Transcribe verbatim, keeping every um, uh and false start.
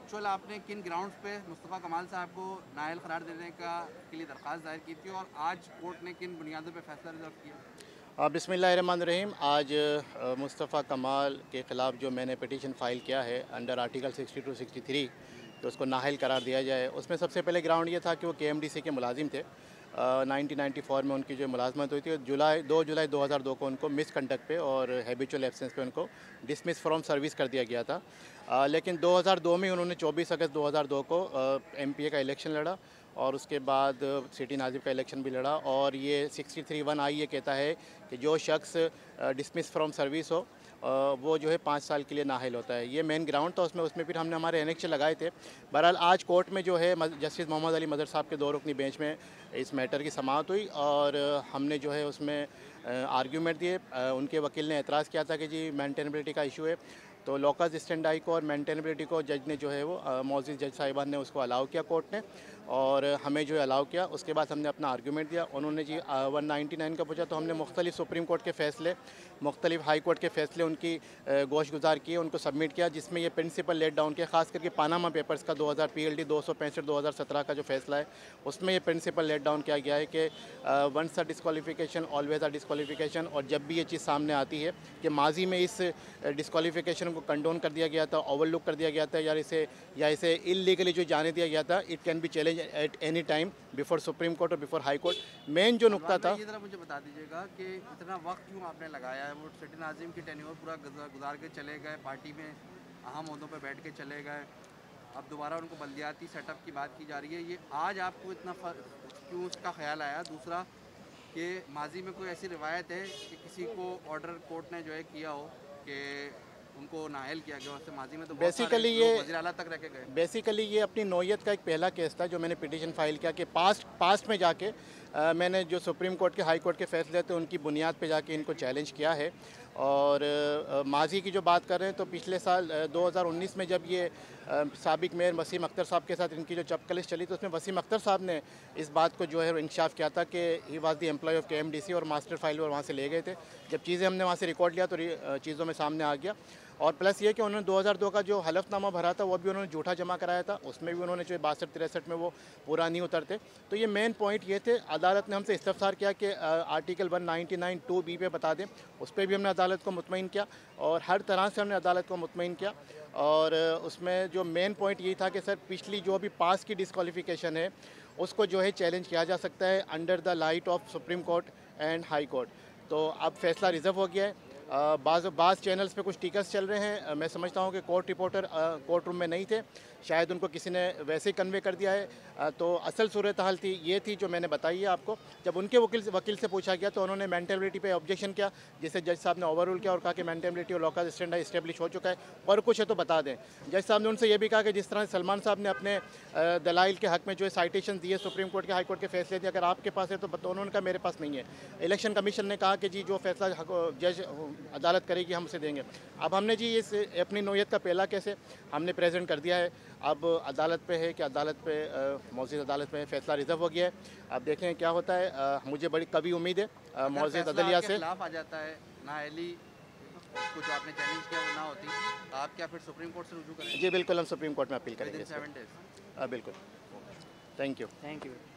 Actual आपने किन grounds पे मुस्तफ़ा कमाल साहब को नाअहल करार देने का के लिए दरख्वास्त दायर की थी और आज कोर्ट ने किन बुनियादों पे फैसला रिजर्व किया? बिस्मिल्लाहिर्रहमानिर्रहीम। आज अ, मुस्तफ़ा कमाल के ख़िलाफ़ जो मैंने पिटीशन फ़ाइल किया है under article sixty two sixty three कि उसको नाअहल करार दिया जाए, उसमें सबसे पहले ग्राउंड ये था कि वो के एम डी सी के मुलाजिम थे। नाइनटीन नाइन्टी फोर में उनकी जो मुलाजमत हुई थी, जुलाई दो जुलाई दो हज़ार दो को उनको मिस कंडक्ट पे और हैबिचुअल एब्सेंस पे उनको डिसमिस फ्रॉम सर्विस कर दिया गया था। अ, लेकिन दो हज़ार दो में उन्होंने चौबीस अगस्त दो हज़ार दो को एम पी ए का इलेक्शन लड़ा और उसके बाद सिटी नाजिब का इलेक्शन भी लड़ा। और ये सिक्सटी थ्री वन आई ये कहता है कि जो शख्स डिसमिस फ्रॉम सर्विस हो अ, वो जो है पाँच साल के लिए नाअहल होता है। ये मेन ग्राउंड था उसमें उसमें फिर हमने हमारे एनेक्स लगाए थे। बहरहाल आज कोर्ट में जो है जस्टिस मोहम्मद अली मदर साहब के दो रुकनी बेंच में इस मैटर की समाअत हुई और हमने जो है उसमें आर्ग्यूमेंट दिए। उनके वकील ने एतराज़ किया था कि जी मेंटेनेबिलिटी का इशू है, तो लॉकस स्टैंडाई को और मेंटेनेबिलिटी को जज ने जो है वो मौजूद जज साहिबान ने उसको अलाउ किया कोर्ट ने, और हमें जो है अलाउ किया। उसके बाद हमने अपना आर्गूमेंट दिया। उन्होंने जी वन नाइन्टी नाइन का पूछा, तो हमने मुख्तलिफ सुप्रीम कोर्ट के फ़ैसले, मुख्तलिफ हाई कोर्ट के फ़ैसले उनकी गोश गुजार किए, उनको सबमिट किया, जिसमें ये प्रिंसिपल लेट डाउन किया, खास करके पानामा पेपर्स का दो हज़ार पी एल डी दो सौ पैंसठ दो हज़ार सत्रह का जो फैसला है उसमें ये प्रिंसिपल लेट डाउन किया गया है कि once a disqualification always a disqualification. और जब भी ये चीज़ सामने आती है कि माजी में इस डिस्क्वालिफिकेशन को कंडोन कर दिया गया था, ओवरलुक कर दिया गया था, या इसे या इसे इलीगली जो जाने दिया गया था, it can be challenge at any time before supreme court और बिफोर हाई कोर्ट। मेन जो नुकता था, ये ज़रा मुझे बता दीजिएगा कि इतना वक्त क्यों आपने लगाया है? वो सिटी नाजिम की टेन्योर पूरा गुजार के चले गए, पार्टी में अहम ओहदों पे बैठ के चले गए, अब दोबारा उनको बल्दियाती सेटअप की बात की जा रही है। ये आज आपको इतना क्यों उसका ख्याल आया? दूसरा कि माजी में कोई ऐसी रिवायत है कि किसी को ऑर्डर कोर्ट ने जो है किया हो कि उनको नाअहल किया गया, उससे माजी में तो बहुत सारे बेसिकली लोग ये वज़ीर आला तक रह के गए। बेसिकली ये अपनी नौयत का एक पहला केस था जो मैंने पिटीशन फाइल किया कि पास्ट पास्ट में जाके आ, मैंने जो सुप्रीम कोर्ट के हाई कोर्ट के फैसले थे उनकी बुनियाद पे जाके इनको चैलेंज किया है। और आ, माजी की जो बात कर रहे हैं तो पिछले साल आ, दो हज़ार उन्नीस में जब ये साबिक मेयर वसीम अख्तर साहब के साथ इनकी जो चपकलिश चली, तो उसमें वसीम अख्तर साहब ने इस बात को जो है इंकशाफ किया था कि he was the employ of K M D C, और मास्टर फाइल वहाँ से ले गए थे। जब चीज़ें हमने वहाँ से रिकॉर्ड लिया तो चीज़ों में सामने आ गया। और प्लस ये कि उन्होंने दो हज़ार दो का जो हलफनामा भरा था वो भी उन्होंने झूठा जमा कराया था, उसमें भी उन्होंने जो बासठ तिरसठ में वो पूरा नहीं उतरते। तो ये मेन पॉइंट ये थे। अदालत ने हमसे इस्तफसार किया कि article one ninety nine two B पे बता दें, उस पर भी हमने अदालत को मुतमईन किया और हर तरह से हमने अदालत को मुतमईन किया। और उसमें जो मेन पॉइंट यही था कि सर पिछली जो भी पास की डिस्क्वालिफिकेशन है उसको जो है चैलेंज किया जा सकता है under the light of supreme court and high court. तो अब फैसला रिजर्व हो गया है। बाज़ बाज़ चैनल्स पे कुछ टिकट्स चल रहे हैं। मैं समझता हूँ कि कोर्ट रिपोर्टर कोर्ट रूम में नहीं थे, शायद उनको किसी ने वैसे ही कन्वे कर दिया है। तो असल सूरत हाल थी ये थी जो मैंने बताई है आपको। जब उनके वकील से वकील से पूछा गया तो उन्होंने मेंटेबिलिटी पे ऑब्जेक्शन किया, जिसे जज साहब ने ओवर रूल किया और कहा कि मेंटेबिलिटी और लॉकस स्टैंडर्ड इस्टेब्लिश हो चुका है और कुछ है तो बता दें। जज साहब ने उनसे ये भी कहा कि जिस तरह सलमान साहब ने अपने दलाइल के हक़ में जो है साइटेशन दिए, सुप्रीम कोर्ट के हाई कोर्ट के फैसले दिए, अगर आपके पास है तो उन्होंने कहा मेरे पास नहीं है। इलेक्शन कमीशन ने कहा कि जी जो फैसला जज अदालत करेगी हम उसे देंगे। अब हमने जी इस अपनी नौयत का पहला केस है हमने प्रेजेंट कर दिया है। अब अदालत पे है कि अदालत पे मौजूद अदालत में फैसला रिजर्व हो गया है। अब देखें क्या होता है। आ, मुझे बड़ी कभी उम्मीद है मौजूद अदलिया से खिलाफ आ जाता है नाअहली को जो आपने चैलेंज किया वो ना होती, तो आप क्या फिर सुप्रीम कोर्ट से रुजू करेंगे? जी बिल्कुल, हम सुप्रीम कोर्ट में अपील करेंगे। Seven days. बिल्कुल। Thank you. Thank you.